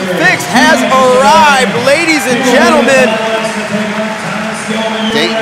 fix has arrived, ladies and gentlemen. Dayton.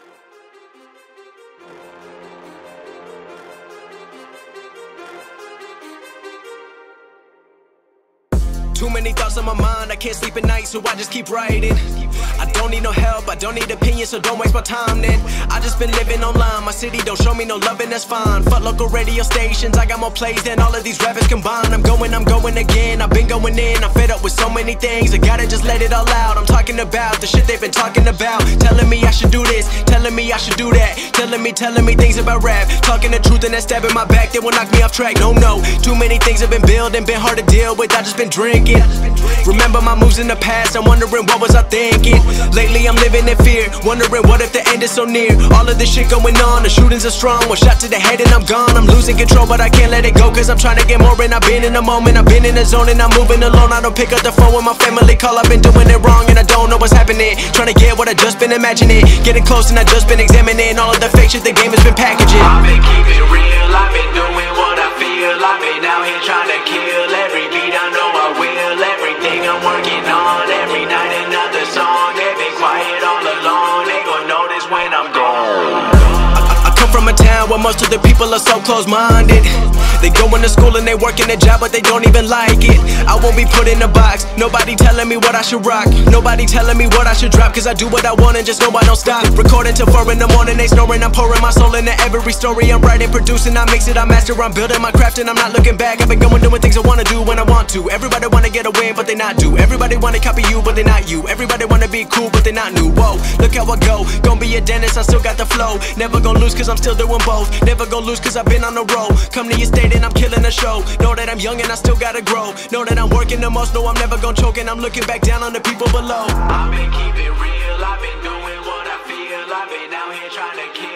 Too many thoughts on my mind, I can't sleep at night, so I just keep writing. I don't need no help, I don't need opinions, so don't waste my time then. I just been living online, my city don't show me no loving, that's fine. Fuck local radio stations, I got more plays than all of these rappers combined. I'm going again, I've been going in, I'm fed up with so many things, I gotta just let it all out. I'm talking about the shit they've been talking about, telling me I should do this, telling me I should do that, telling me things about rap, talking the truth and that stab in my back, they will knock me off track. No, too many things have been building, been hard to deal with, I just been drinking. Remember my moves in the past, I'm wondering what was I thinking. Lately I'm living in fear, wondering what if the end is so near. All of this shit going on, the shootings are strong, one shot to the head and I'm gone. I'm losing control but I can't let it go, cause I'm trying to get more. And I've been in the moment, I've been in the zone, and I'm moving alone. I don't pick up the phone when my family call, I've been doing it wrong and I don't know what's happening. Trying to get what I just been imagining, getting close and I just been examining all of the fake shit the game has been packaging. I've been keeping real, I've been doing what I feel, I've been out here trying to kill every beat, I know I will. Everything I'm working on, every night another song. They've been quiet all along, they gon' notice when I'm gone. I come from a town where most of the people are so close-minded. They go into school and they work in a job but they don't even like it. I won't be put in a box, nobody telling me what I should rock, nobody telling me what I should drop, cause I do what I want and just know I don't stop. Recording till 4 in the morning, they snoring, I'm pouring my soul into every story. I'm writing, producing, I mix it, I master, I'm building my craft and I'm not looking back. I've been going doing things I wanna do when I want to. Everybody wanna get a win but they not do. Everybody wanna copy you but they not you. Everybody wanna be cool but they not new. Whoa, look how I go, gonna be a dentist, I still got the flow. Never gonna lose cause I'm still doing both. Never gonna lose cause I've been on the road. Come to your state and I'm killing the show. Know that I'm young and I still gotta grow. Know that I'm working the most, know I'm never gonna choke, and I'm looking back down on the people below. I've been keeping real, I've been doing what I feel, I've been out here trying to kill